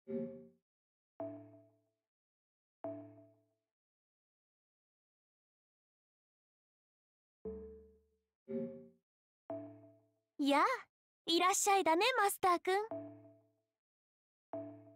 やあ、いらっしゃいだね、マスターくん。